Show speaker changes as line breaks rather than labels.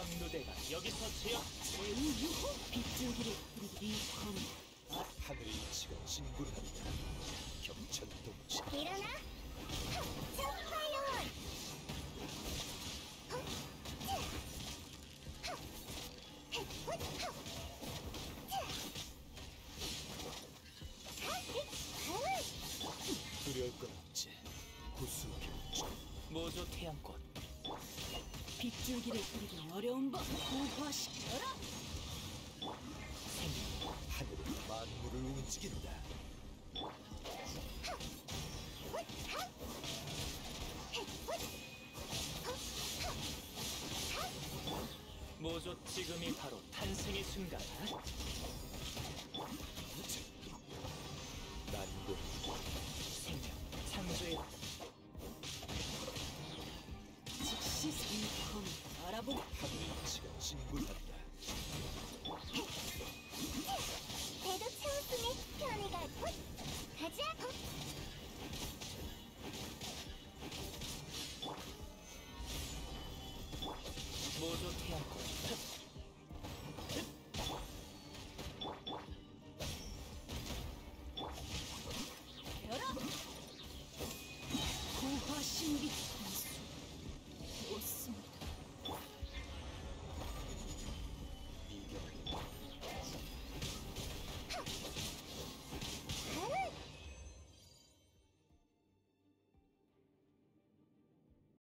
왕누대가 여기서 제압.
제2유호 빗줄기를 뿌리기 검.
하늘의 이치가 진군한다. 겹천동체.
일어나! 파이어원!
두려울 건 없지. 구수병.
모조 태양꽃.
빗줄기를 뿌리기 어려운 법 부화시켜라.
하늘은 만물을 움직인다.
모조 지금이 바로 탄생의 순간.
난군.
생명 창조의
즉시 생검 알아보고
하늘의 이치가 진군한다.